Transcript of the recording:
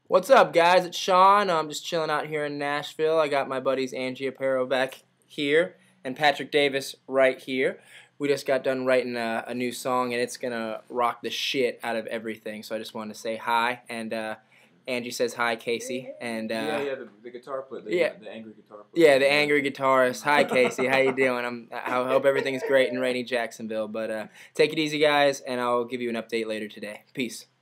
What's up, guys? It's Shawn. I'm just chilling out here in Nashville. I got my buddies Angie Aparo back here and Patrick Davis right here. We just got done writing a new song, and it's gonna rock the shit out of everything. So I just wanted to say hi, and Angie says hi, Casey, and the guitar player, the angry guitar player. Yeah, the angry guitarist. Hi, Casey. How you doing? I hope everything's great in rainy Jacksonville. But take it easy, guys, and I'll give you an update later today. Peace.